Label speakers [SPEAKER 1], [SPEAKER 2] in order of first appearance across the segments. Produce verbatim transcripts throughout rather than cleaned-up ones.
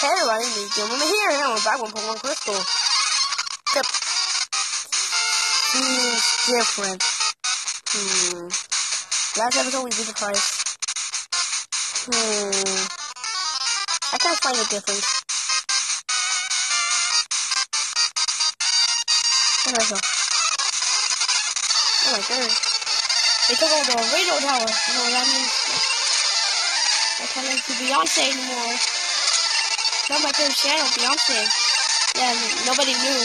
[SPEAKER 1] Hey everybody, me Gilman here, and we're back with Pokemon Crystal. Yep. Hmm, different. Hmm. Last episode we beat the price. Hmm. I can't find a difference. Where did I go? Oh my god. They took over the radio tower. You know what that means? I can't listen to Beyonce anymore. Not my favorite channel, Beyonce. Yeah, nobody knew.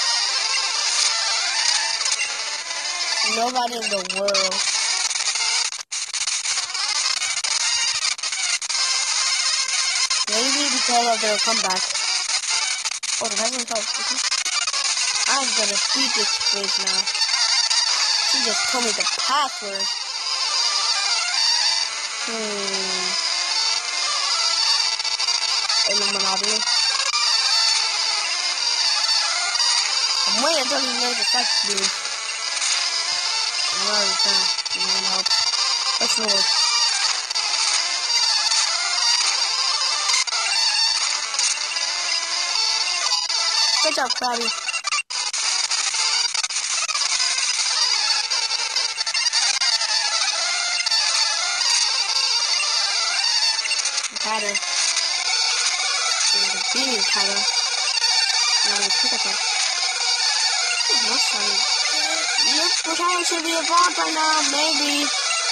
[SPEAKER 1] Nobody in the world. Maybe because of their comeback. Oh, the heaven fell. I'm gonna beat this place now. She just told me the password. Hmm. Illuminati. I'm waiting until he knows the text to me. I'm already done. I'm gonna help. Let's roll. Good job, Krabby. Better. Being title. Now we pick up it. Oh, that's funny. Yep, the title should be evolved right now, maybe.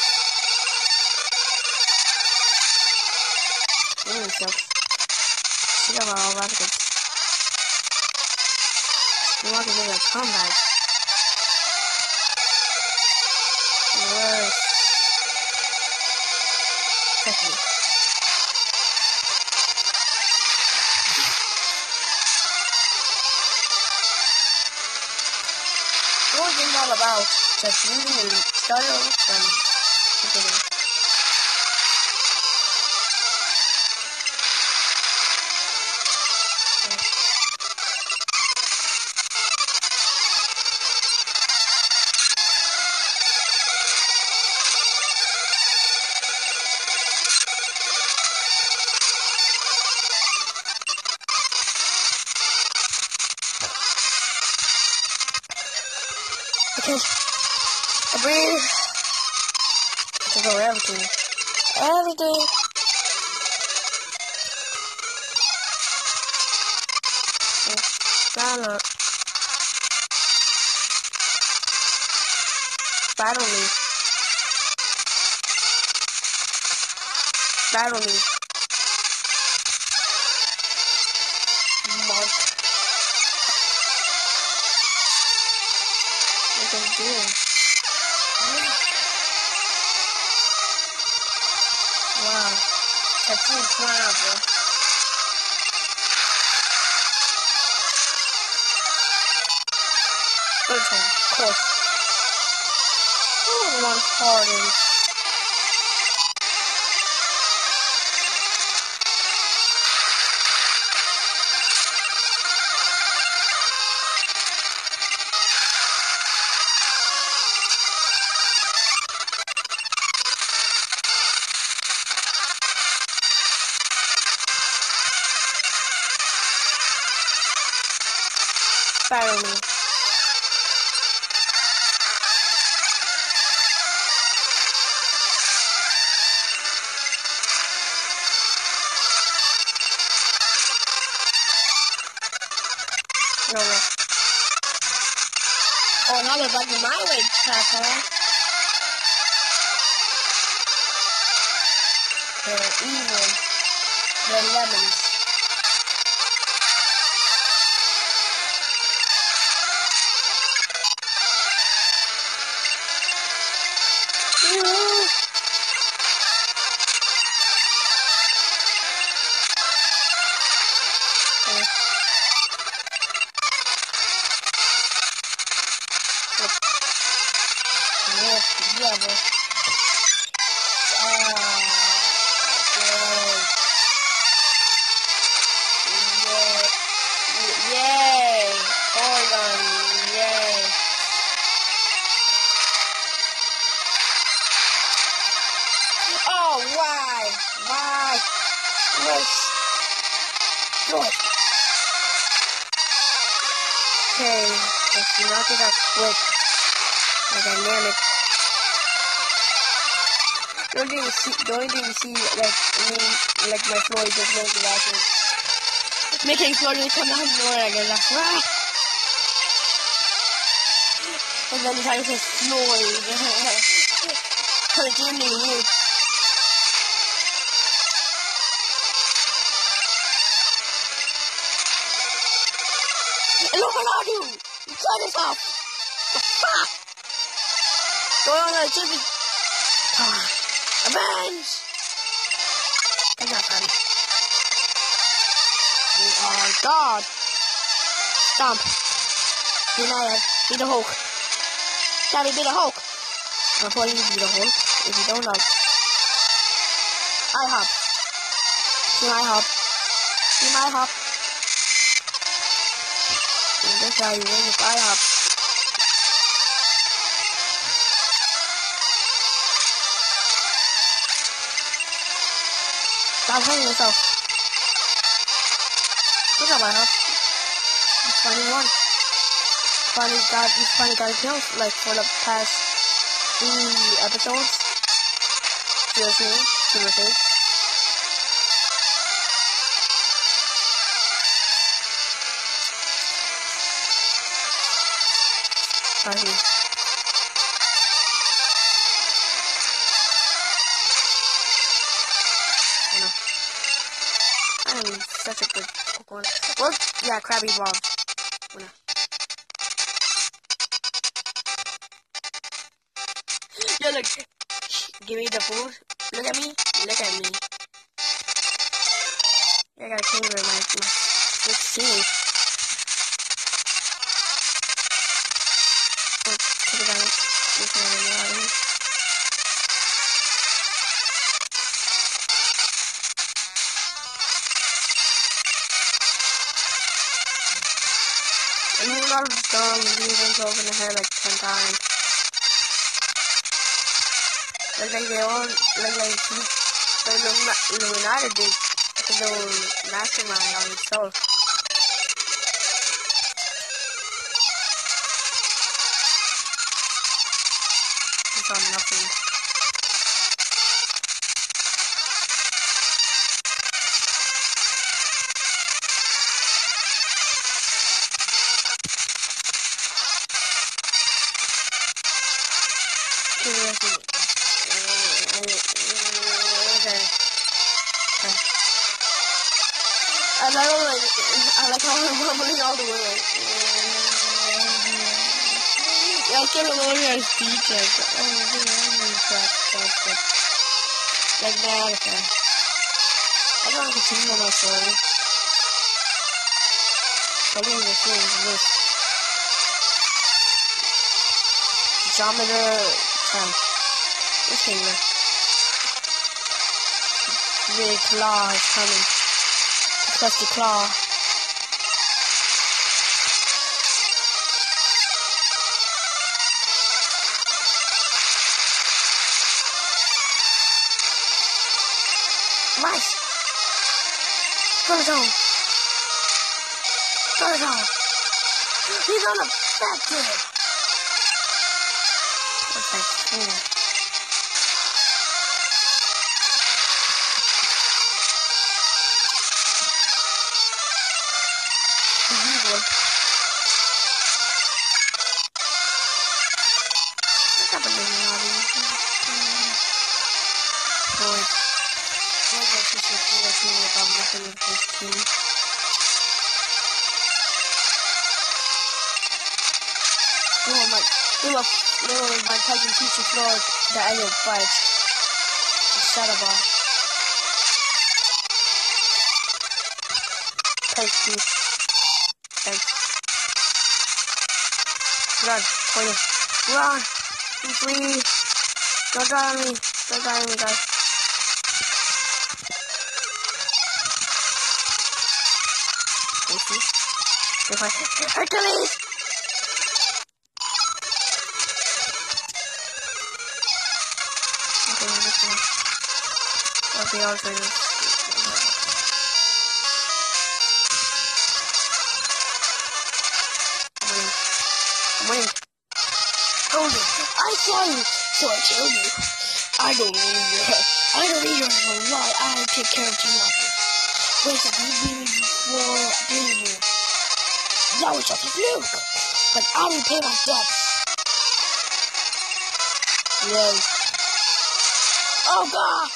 [SPEAKER 1] Really sucks. Should have all rockets. We want to make a comeback. Worse. Technically. What was it all about? Just using the starter from the beginning. Because I breathe. I took over everything. Everything. Battle. Battle me. Battle me. Mark. What are you doing? Wow. That's incredible. First one, of course. Oh, one hardened. Fire me. No, no. Oh, now they're bugging my way, Papa. They're evil. They're lemons. Yeah, bro. Ah, yay. Yay. Hold on. Yay. Oh, why? Why? Yes. destroy it. Okay, let's knock it out quick. Like dynamic. Don't even see, don't even see, like, me, like my floor just goes without it. Making explosion come out of nowhere, I guess, like, ah! And then you kind of say, Floyd. Continue, you. Illuminati! You cut us off! The fuck? Going on the T V. Ah. Avenge! I got them. Oh god! Stomp! Be mad. Be the Hulk. Daddy, be the Hulk! I'll call you be the Hulk if you don't know. I hop. See my hop. See my hop. And this how you win if I hop. Stop hurting yourself. Look at my hop. You finally won. Finally got, you finally got a kill, like, for the past three episodes. Seriously, seriously. Finally. I am such a good Pokemon. Or, yeah, Krabby Bomb. Winner. Yo, look. Give me the food. Look at me. Look at me. I got a chamber in my sixteen. Put it down. This one in the water. And you know, dumb reasons over the head like ten times. Like, like they all, like, like, the Illuminati did, the mastermind on itself. It's on nothing. I like, I like how I'm rumbling all the way. Yeah, I can't remember your speech. Like that, okay. I don't want to continue on my story. I don't want to see this. Geometer ten. This thing there. The claw is coming. Press the claw. Nice. Go to zone. Go to zone. He's unaffected. What's that cool? Oh my, little, little, my cousin teacher floor that I didn't fight. Shut up, ball. Thanks, dude. Thanks. Run, quick. Run! Please! Don't die on me! Don't die on me, guys. Hercules! Okay, this one. Okay, I'll try this. flying, so I tell you, I don't need your, I don't need yours for a lot. I take care of you. Wait, have you been me before? Didn't you? That was just a fluke, but I didn't pay my debts. Yay. Oh gosh!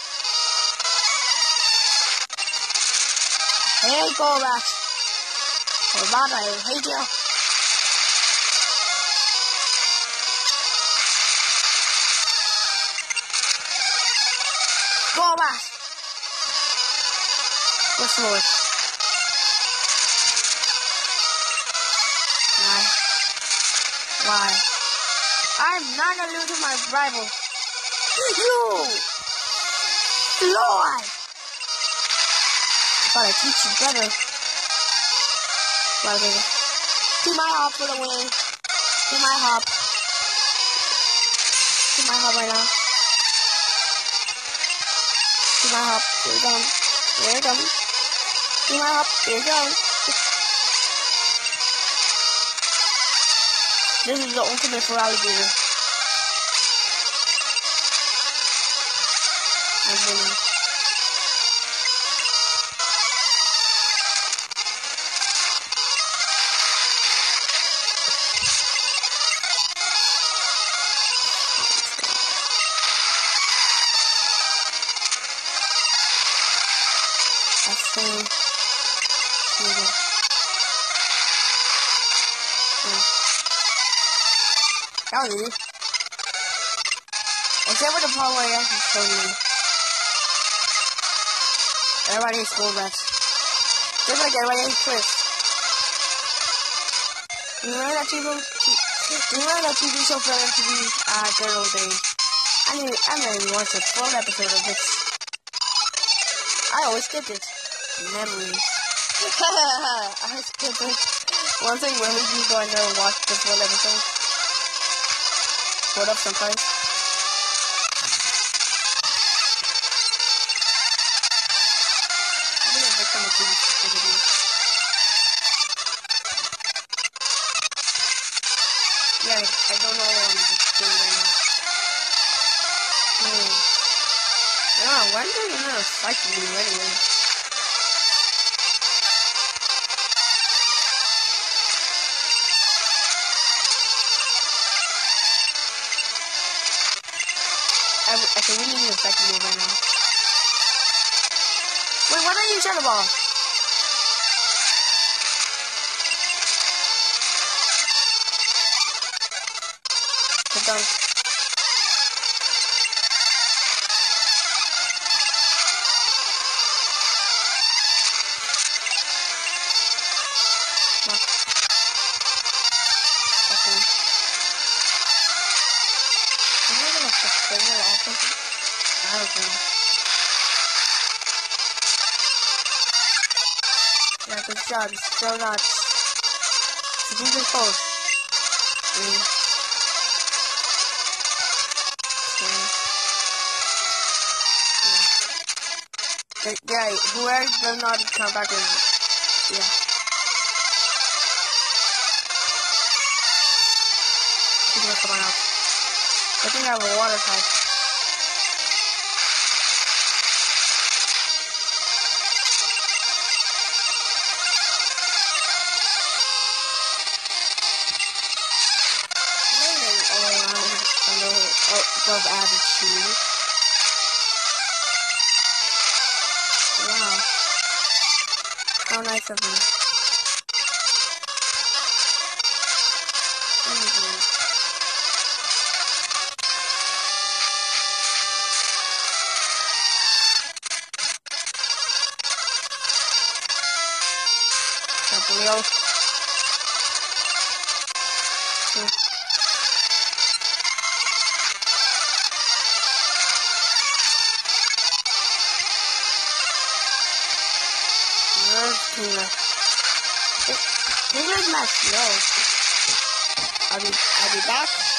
[SPEAKER 1] Hey, Golbat. Golbat, I hate you. Golbat. What's the word? Why? Why? I'm not gonna lose to my rival. You! Lord! But I teach you better. Right, baby. Do my hop for the win. Do my hop. Do my hop right now. Do my hop. Here it comes. Here it comes. Do my hop. Here it comes. This is the ultimate for alligator. I'm winning. That's so sweet. That was easy. Except for the part where I actually showed you. Everybody hates Golbats. Just like everybody hates Chris. You remember that T V? You remember that T V show for M T V uh, good old days? I mean, I never watched a full episode of it. I always skipped it. Memories. I skipped it. One thing really you go and never watch the full episode. What up sometimes? I'm gonna victim of these activities. Yeah, I, I don't know what I'm just doing right now. Hmm. Yeah, why are you gonna fight me anyway? I, I can really need a second move right now. Wait, why don't you shut the ball? It's done. Okay. Am I gonna sustain it also? I don't know. Yeah, good job. Still not. It's even close. Mm. Okay. Yeah. Yeah, whoever does not come back is, yeah. People are coming out. I think I have a water type. Maybe all around a little above average speed. Wow. How nice of me. Mm-hmm. Leo. Hmm. Where's Tina? Tingler's not slow. I'll be, I'll be back.